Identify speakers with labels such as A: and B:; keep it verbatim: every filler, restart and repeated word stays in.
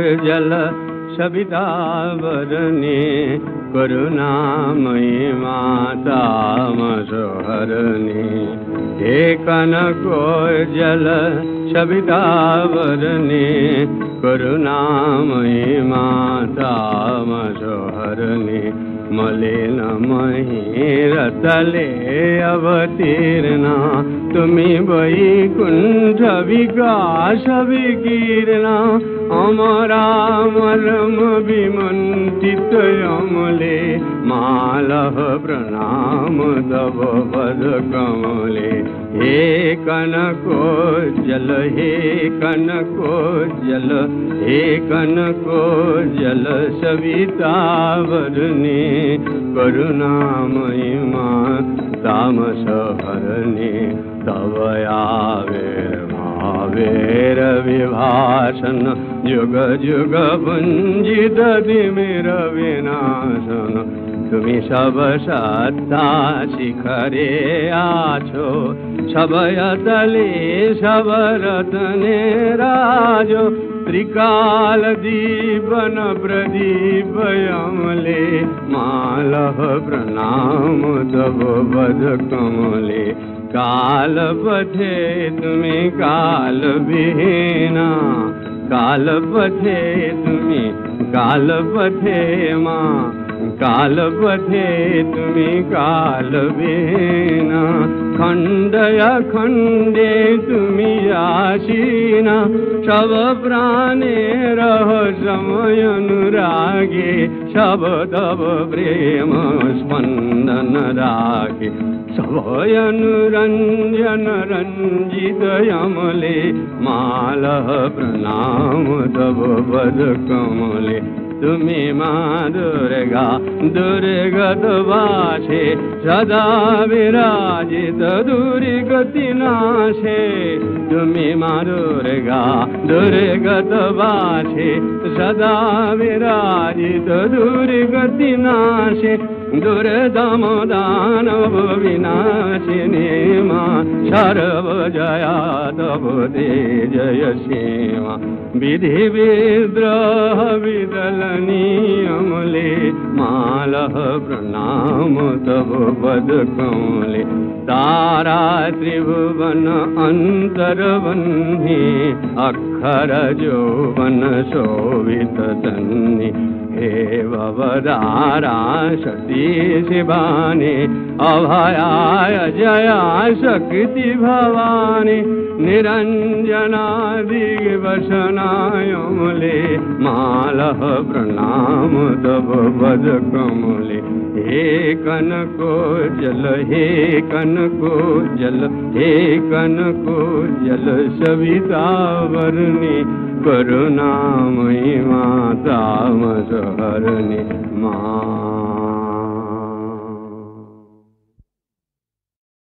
A: जल सविता वरने करुणामयी माता मसोहरने हे कनकोज्ज्वल सविता वरने करुणामयी माता मसोहरने मलिनमयी रतले अवतीर्णा तुम्ही वैकुंठ विकास विकीर्णा अमरामरम विमंटित अमले मालह प्रणाम तव पद कमले हे कनकोज्ज्वल हे कनकोज्ज्वल हे कनकोज्ज्वल सविता वरने करुणामयी माता मसोहरने तव आविर्भावेर विभाषण जुग जुग भुंजित तिमिर विनाशन तुम्ही सब सत्ता शिखरे आछो सबयतले सब रत्ने राजो त्रिकाल दीपन प्रदीप अमले मालह प्रणाम तव पद कमले काल पथे तुम्ही काल विहीना काल पथे तुम्ही काल पथे माँ काल पथे तुम्ही काल विहीना खंडय खंडे तुम्ही आसीना सब प्राणे रह समय अनुरागे सब तव प्रेम स्पंदन रागे सभय अनुरंजन रंजित अमले मालह प्रणाम तव पद कमले तुम्ही माँ दुर्गा दुर्गत वासे सदा विराजित दुर्गति नाशे तुम्ही माँ दुर्गा दुर्गत वासे सदा विराजित दुर्गति नाशे दुर्दम दानव विनाशिनी माँ सर्व जया तव तेजय सीमा विधि विद्रोह विदलनी अमले मालह प्रणाम तव पद कमले तारा त्रिभुवन अंतरवह्नि अक्षर जोवन शोभित तन्नि हे भवदारा सती शिवानी अभयाय जया शक्ति भवानी निरंजना दिग्वसनाय अमले मालह प्रणाम तव पद कमले हे कनकोज्ज्वल हे कनकोज्ज्वल हे कनकोज्ज्वल सविता वरने करुणामयी माता मसोहरने माँ।